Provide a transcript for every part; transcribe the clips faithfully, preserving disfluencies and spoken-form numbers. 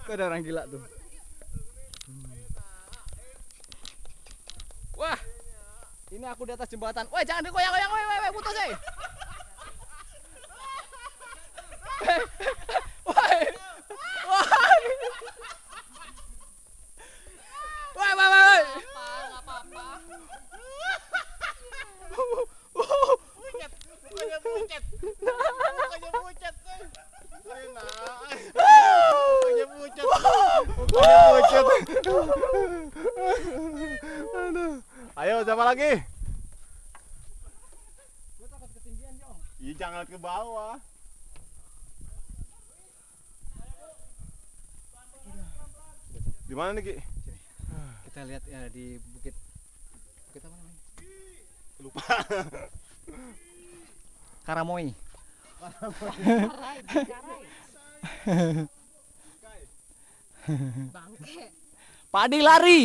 Tuh ada orang gila tuh. Wah, ini aku di atas jembatan. Woi, jangan digoyang-goyang, woi, woi, putus eh. Woi, woi, woi, woi, woi. Nggak apa-apa. Bucet, bukannya bucet, bukannya bucet, eh. Bukannya bucet, bukannya bucet. Aduh. Ayo, siapa lagi? Gue takut ketinggian, Jong. Ih, jangan ke bawah. Di mana nih, Ki? Sini. Kita lihat ya di bukit bukit apa namanya? Lupa. Karamoy. Bangke. Padi lari.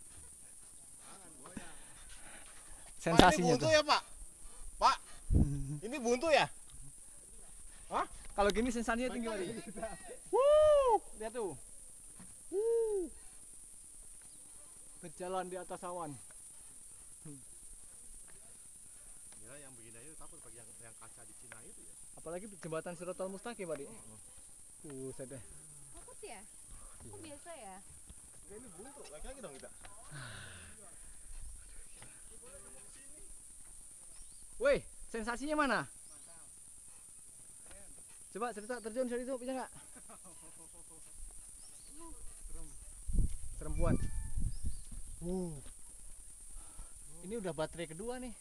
Pak, ini Sensasinya buntu tuh. ya, Pak? Pak, ini buntu ya? Hah? Kalau gini sensasinya tinggi lagi. Wuh. Lihat tuh. Berjalan di atas awan. Ya, yang begini aja takut pakai yang, yang kaca di Cina itu ya. Apalagi jembatan Siratal Mustaqim, Padi. Buset deh. Takut ya? Kok biasa ya? Ini buntu, lagi-lagi dong kita. Woi, sensasinya mana? Coba cerita terjun dari itu, bisa nggak? Serem buat. Uh. Ini udah baterai kedua nih.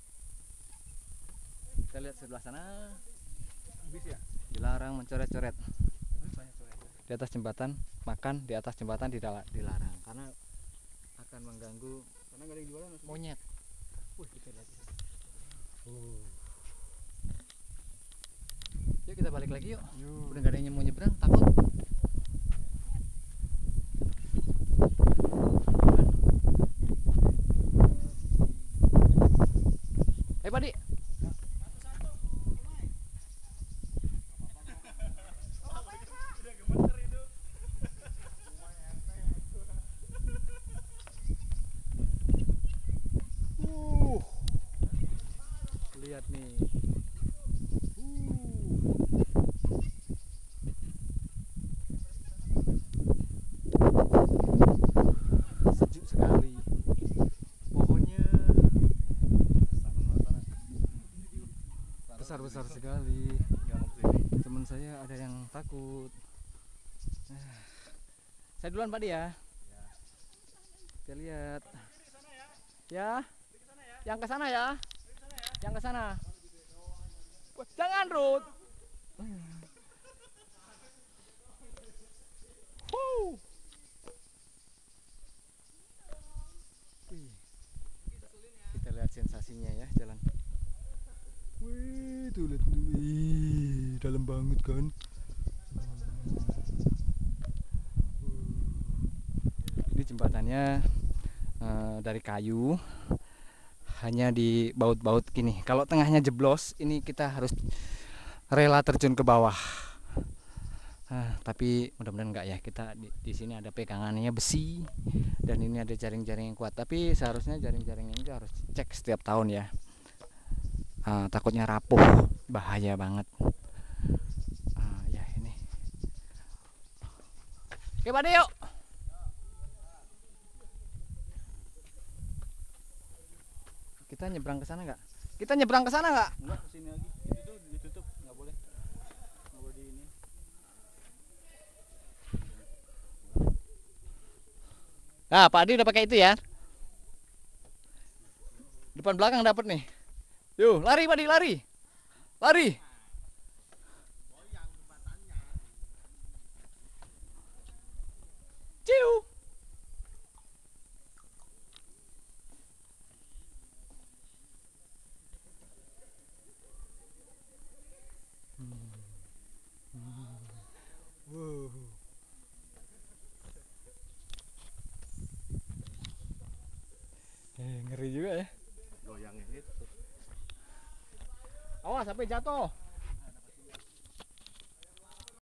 Kita lihat sebelah sana. Habis ya? Dilarang mencoret-coret. Di atas jembatan makan, di atas jembatan didala- dilarang karena akan mengganggu Karena nggak ada yang jualan. monyet. Wih, kita lihat. Uh. Yuk kita balik lagi yuk. Udah gak ada yang mau nyebrang, takut. Eh Padi. Uh. Lihat nih. Sejuk sekali. Pohonnya besar-besar sekali. Teman saya ada yang takut. Saya duluan Pak ya. Kita lihat. Ya. Yang ke sana ya. Yang ke sana. Wah, jangan Ruth. Huh. Wih. Kita lihat sensasinya ya jalan. Wih, tuh lihat tuh. Wih, dalam banget kan. Ini jembatannya uh, dari kayu, hanya di baut-baut gini. Kalau tengahnya jeblos, ini kita harus rela terjun ke bawah. Uh, tapi mudah-mudahan enggak ya. Kita di, di sini ada pegangannya besi dan ini ada jaring-jaring yang kuat. Tapi seharusnya jaring-jaring ini harus cek setiap tahun ya. Uh, takutnya rapuh, bahaya banget. Uh, ya ini. Oke, Pak yuk. Kita nyebrang ke sana nggak? Kita nyebrang ke sana nggak? Enggak, kesini lagi. Itu tuh ditutup, nggak boleh. Nggak boleh di ini. Nah, Pak Adi udah pakai itu ya. Depan belakang dapat nih. Yuk, lari Pak Adi, lari. Lari. Ciu. Wow. Eh, ngeri juga ya. Goyangnya itu. Awas sampai jatuh.